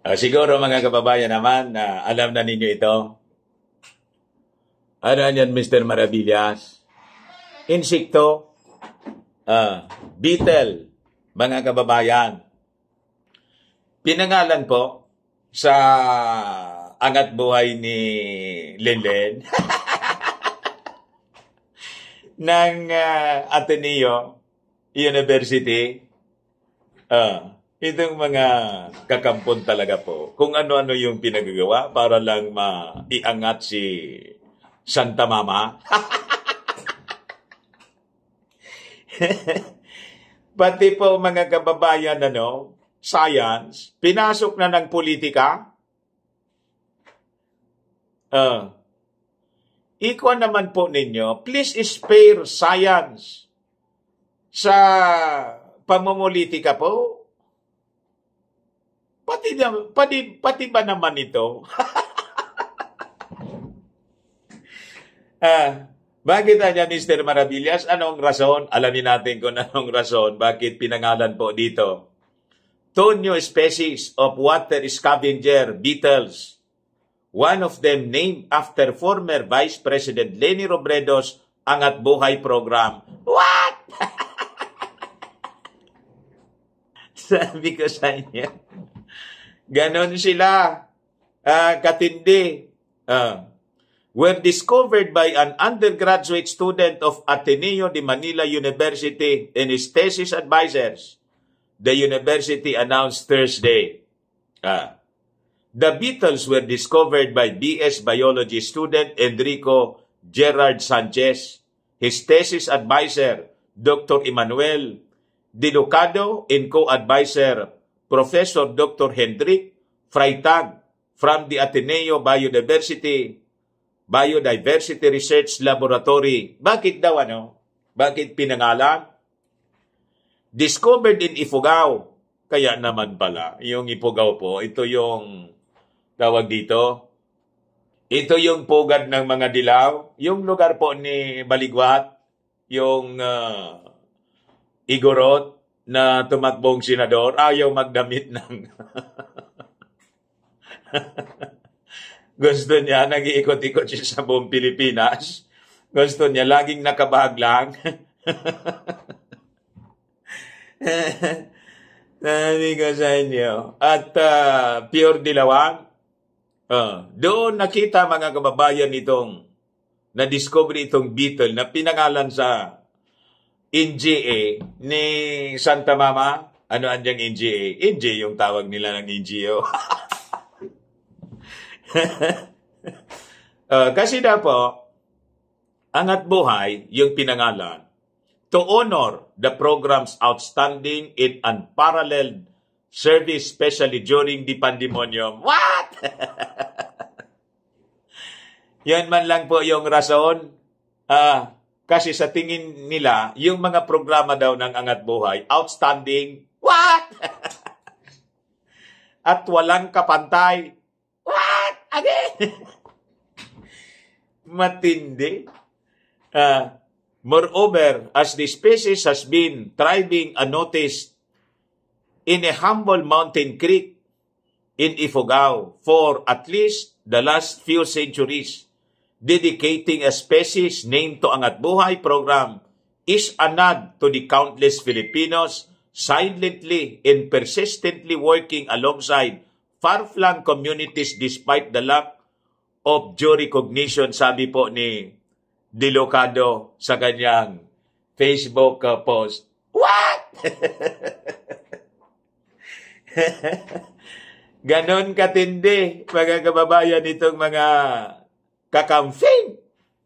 Siguro mga kababayan naman, alam na ninyo ito. Ano yan, Mr. Maravillas? Insekto, beetle, mga kababayan. Pinangalan po sa angat buhay ni Lenlen ng Ateneo University. Itong mga kakampon talaga po, kung ano-ano yung pinagagawa para lang maiangat si Santa Mama. Pati po mga kababayan, science, pinasok na ng politika. Ikaw naman po ninyo, please spare science sa pamumulitika po. Pati ba naman ito? Bakit niya, Mr. Maravillas? Anong rason? Alamin natin kung anong rason. Bakit pinangalan po dito? Two new species of water scavenger beetles. One of them named after former Vice President Leni Robredo's Angat Buhay program. What? Sabi ko sa inyo. Ganon sila. Katindi. Were discovered by an undergraduate student of Ateneo de Manila University and his thesis advisors. The university announced Thursday. The beetles were discovered by BS Biology student Enrico Gerard Sanchez, his thesis advisor, Dr. Emmanuel Dilucado, and co-advisor, Professor Dr. Hendrik Freitag from the Ateneo Biodiversity Research Laboratory. Bakit daw Bakit pinangalan? Discovered in Ifugao. Kaya naman pala, yung Ifugao po, ito yung tawag dito. Ito yung pugad ng mga dilaw. Yung lugar po ni Baligwat, yung Igorot na tumakbong senador, ayaw magdamit ng gusto niya, nag-iikot-ikot siya sa buong Pilipinas. Gusto niya, laging nakabag lang. Sabi ko sa inyo. At pure dilawan. Doon nakita mga kababayan na-discover itong beetle na pinangalan sa NGA ni Santa Mama. Ano anyang NGA? NGA yung tawag nila ng NGO. Kasi na po, Angat Buhay, yung pinangalan, to honor the program's outstanding and unparalleled service, especially during the pandemonium. What? Yan man lang po yung rason. Kasi sa tingin nila, yung mga programa daw ng Angat Buhay, outstanding. What? At walang kapantay. What? Again? Matindi. Moreover, as the species has been thriving unnoticed in a humble mountain creek in Ifugao for at least the last few centuries, dedicating a species named to Angat Buhay program is a nod to the countless Filipinos silently and persistently working alongside far-flung communities despite the lack of due recognition, sabi po ni Dilucado sa kanyang Facebook post. What? Ganon katindi, mga kababayan, itong mga kakamping.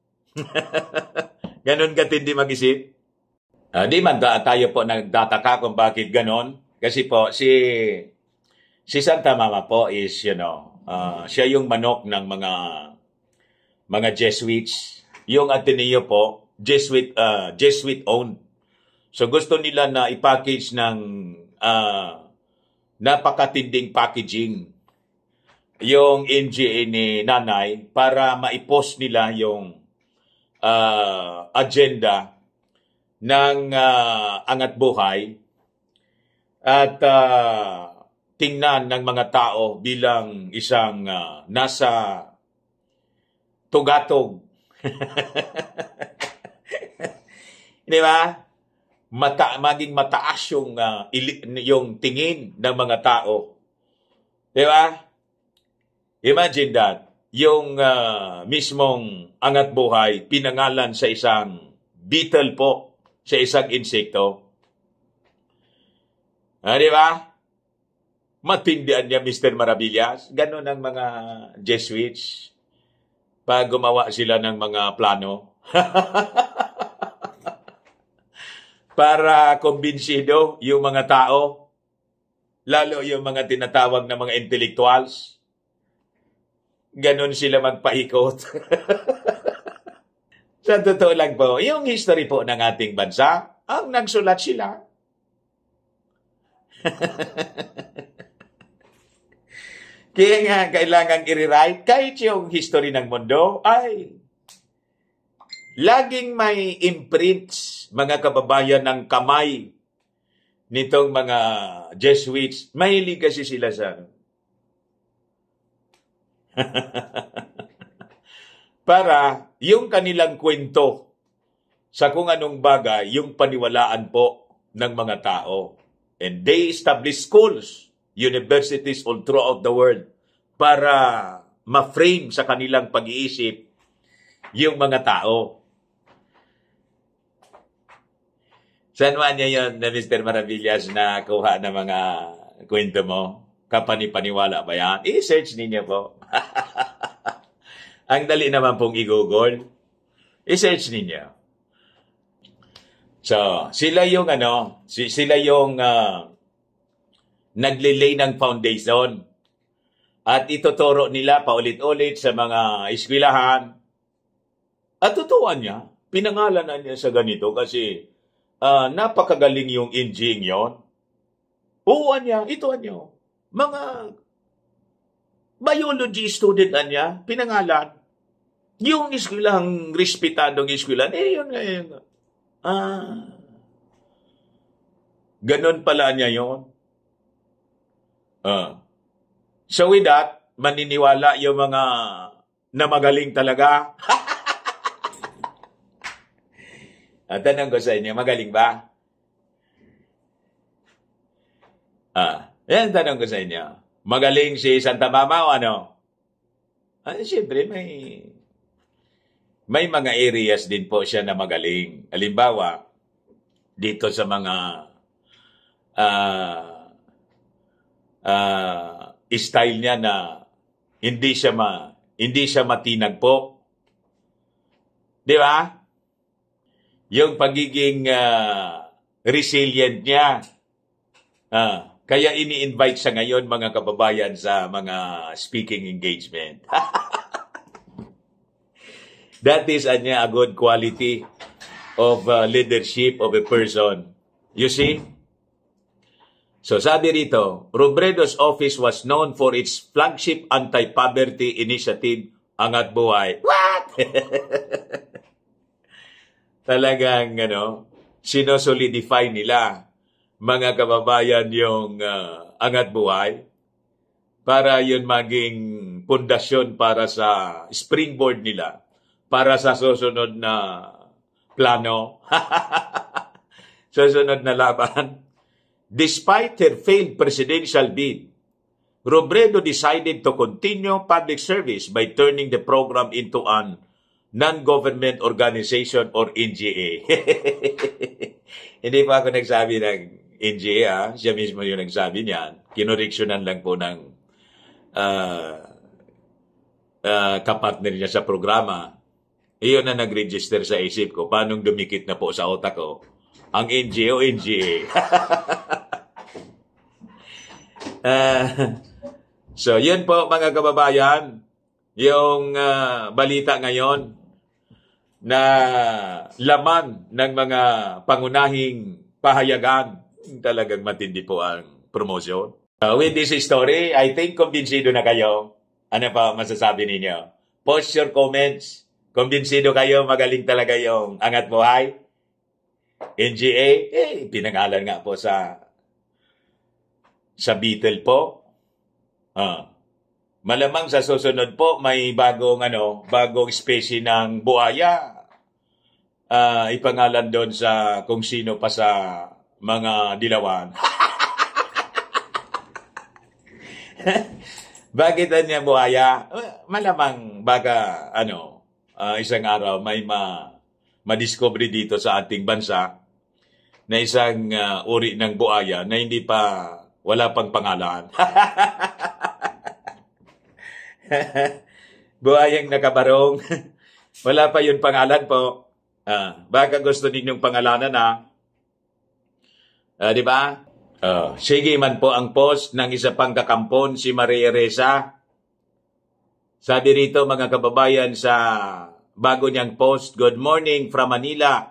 Ganon katindi mag-isip. Di man tayo po nagtataka kung bakit ganon. Kasi po, si Santa Mama po is, siya yung manok ng mga Jesuits. Yung Ateneo po, Jesuit-owned. So gusto nila na i-package ng napakatinding packaging yung NGA ni Nanay para maipost nila yung agenda ng Angat Buhay. At tingnan ng mga tao bilang isang nasa tugatog. Di ba? Maging mataas yung tingin ng mga tao. Di ba? Imagine that. Yung mismong angat buhay, pinangalan sa isang beetle po, sa isang insekto. Di ba? Matindihan niya, Mr. Maravillas. Ganon ang mga Jesuits. Pag gumawa sila ng mga plano. Para kumbinsido yung mga tao, lalo yung mga tinatawag na mga intellectuals. Ganon sila magpaikot. Sa totoo lang po, yung history po ng ating bansa, ang nagsulat sila. Kaya nga, kailangan i-rewrite kahit yung history ng mundo ay laging may imprints, mga kababayan, ng kamay nitong mga Jesuits. Mahilig kasi sila sa para yung kanilang kwento sa kung anong bagay, yung paniwalaan po ng mga tao. And they establish schools, universities all throughout the world para ma-frame sa kanilang pag-iisip yung mga tao. Saan man niya yun na Mr. Maravillas na kuha ng mga kwento mo? Kapani-paniwala ba yan? I-search ninyo po. Ang dali naman pong i-google. I-search ninyo. So, sila yung naglilay ng foundation. At ituturo nila paulit-ulit sa mga eskwelahan. At tutuan niya, pinangalanan niya sa ganito kasi napakagaling yung engineering yon. Uwan niya, ituan niyo. Mga biology student niya, pinangalan. Yung eskwelahang respetadong eskwelahan, yun nga yun. Ganon pala niya yun. So with that, maniniwala yung mga na magaling talaga. Tanong ko sa inyo, magaling ba? Yan tanong ko sa inyo. Magaling si Santa Mama o ano? Siyempre, may mga areas din po siya na magaling. Halimbawa, dito sa mga style niya na hindi siya matinag po. Di ba? Yung pagiging resilient niya. Kaya ini-invite sa ngayon mga kababayan sa mga speaking engagement. That is a good quality of leadership of a person. You see? So sabi rito, Robredo's office was known for its flagship anti-poverty initiative, Angat Buhay. What? Talagang, sinosolidify nila mga kababayan yung Angat Buhay para yun maging pundasyon para sa springboard nila, para sa susunod na plano, susunod na laban. Despite her failed presidential bid, Robredo decided to continue public service by turning the program into an non-government organization or NGA. Hindi pa ako nagsabi ng NGA, siya mismo yung nagsabi niyan. Kinoreksyonan lang po ng kapartner niya sa programa. Iyon na nag-register sa isip ko. Paano dumikit na po sa otak ko ang NGA o NGA. So, yun po mga kababayan, yung balita ngayon na laman ng mga pangunahing pahayagan. Talagang matindi po ang promotion. With this story, I think kumbinsido na kayo. Ano pa masasabi ninyo? Post your comments. Kumbinsido kayo, magaling talaga yung Angat Buhay. NGA, pinangalan nga po sa sa beetle po. Malamang sa susunod po may bagong species ng buhaya. Ipangalan doon sa kung sino pa sa mga dilawan. Bakit niya buhaya? Malamang baka isang araw may madiscover dito sa ating bansa na isang uri ng buhaya na wala pang pangalan. Buhayang nakabarong. Wala pa yun pangalan po. Baka gusto ninyong pangalanan di ba? Sige man po ang post ng isa pang kakampon, si Maria Reza. Sabi rito mga kababayan sa bago niyang post, "Good morning from Manila."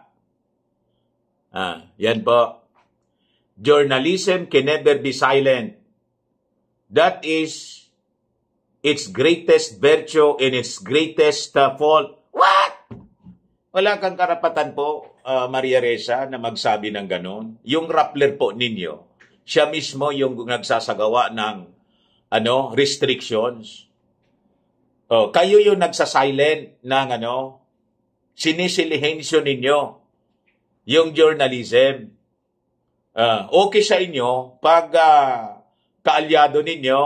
Yan po. "Journalism can never be silent. That is its greatest virtue and its greatest fault." What? Wala kang karapatan po, Maria Reza, na magsabi ng ganon. Yung Rappler po ninyo, siya mismo yung nagsasagawa ng restrictions. Kayo yung nagsasilent ng sinisilihenyo ninyo yung journalism. Okay sa inyo pag kaalyado ninyo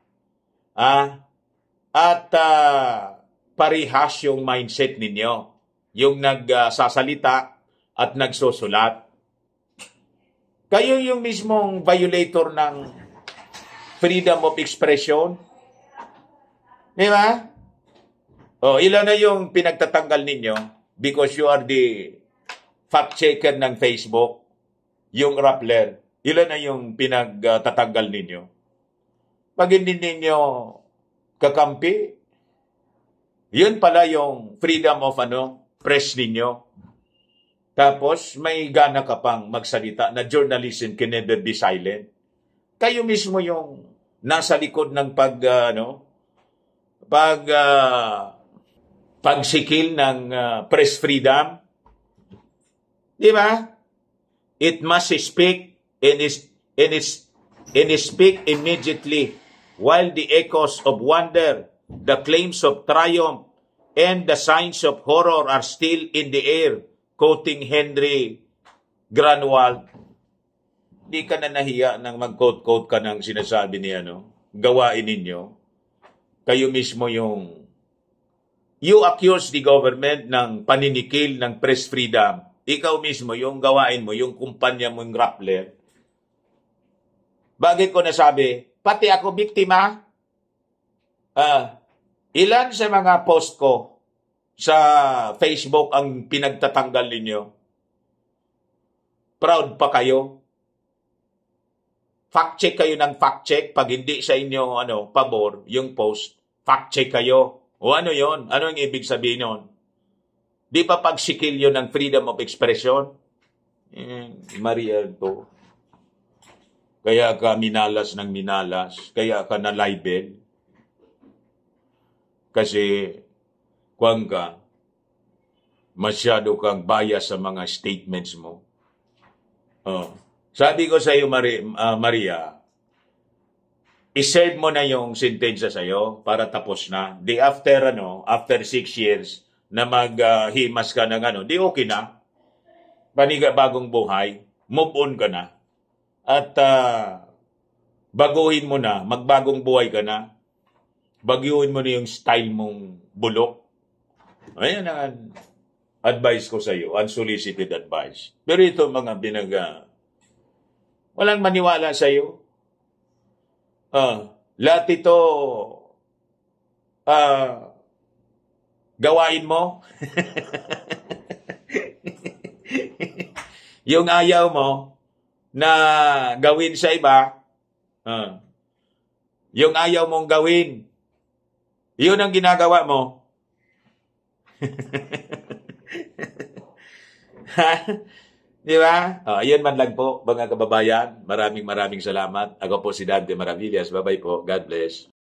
at parehas yung mindset ninyo, yung nagsasalita at nagsusulat. Kayo yung mismong violator ng freedom of expression. Di ba? Ilan na yung pinagtatanggal ninyo because you are the fact-checker ng Facebook, yung Rappler. Ilan na yung pinagtatanggal ninyo? Pag hindi ninyo kakampi, yun pala yung freedom of press ninyo. Tapos may gana ka pang magsalita na journalism can never be silent. Kayo mismo yung nasa likod ng pagsikil ng press freedom. Di ba? It must speak and speak immediately while the echoes of wonder, the claims of triumph, and the signs of horror are still in the air, quoting Henry Granwald. Di ka na nahiya nang mag-quote-quote ka ng sinasabi ni gawain ninyo. Kayo mismo you accuse the government ng paninikil ng press freedom. Ikaw mismo, yung gawain mo, yung kumpanya mo, yung Rappler. Bakit ko nasabi? Pati ako biktima. Ilan sa mga post ko sa Facebook ang pinagtatanggal ninyo? Proud pa kayo? Fact-check kayo ng fact-check. Pag hindi sa inyo pabor, yung post, fact-check kayo. O ano yon? Ano yung ibig sabihin nun? Di pa pagsikil yun ng freedom of expression? Maria to. Kaya ka minalas ng minalas. Kaya ka na-libel. Kasi, masyado kang bias sa mga statements mo. Sabi ko sa iyo, Maria, iserve mo na yung sentensya sa iyo para tapos na. Di after 6 years na maghimas ka ng di okay na. Bagong buhay, move on ka na. At baguhin mo na, magbagong buhay ka na. Baguhin mo na yung style mong bulok. Ayan ang advice ko sa iyo, unsolicited advice. Pero ito mga walang maniwala sa iyo. Lahat ito gawain mo. Yung ayaw mo na gawin sa iba, yung ayaw mong gawin, yun ang ginagawa mo. Di ba? Yun man lang po, mga kababayan. Maraming salamat. Ako po si Dante Maravillas. Bye-bye po. God bless.